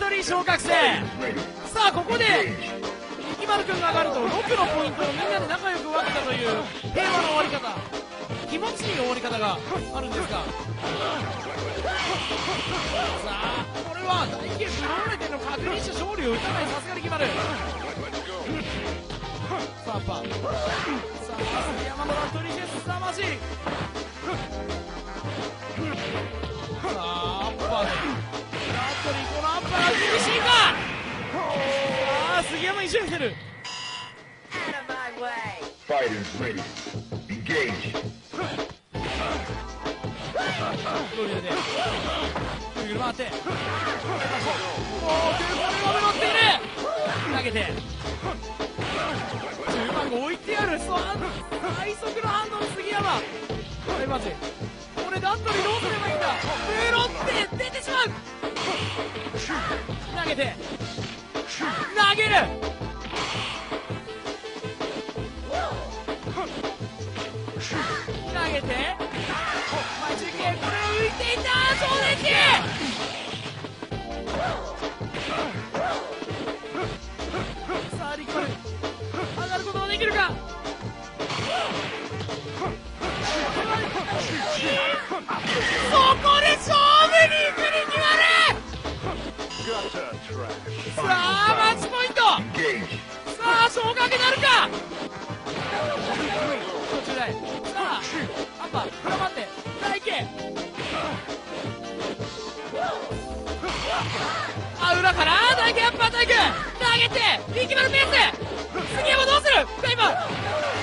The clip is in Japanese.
トリー昇格戦。さあここで力丸くんが上がると6のポイントをみんなで仲良く分けたという平和の終わり方、気持ちいい終わり方があるんですが、さあこれは大剣ブローレテの確認した勝利を打たない、さすがに決まる。さあアッパー、さあ杉山のラットリーシェスすさまじい。さあアッパーでラットリー、このアッパーが厳しいか。さあ杉山一緒に来てる。 Fighters ready. Engage. ロリアでぐるぐる回って、もう空港で乗っている。投げて10番が置いてある。最速のハンドの杉山。はいマジこれダントリーどうすればいいんだ。ブロって出てしまう。投げて投げる。投げてマジケこれを浮いていた。少年期さあリコル上がることができるか。そこで勝負に行くに決まる。さあマッチポイント。さあ昇格なるか。途中台、さあアッパー頑張って大慶、あ裏から大慶アッパー大慶投げて力丸ペース。杉山どうする。今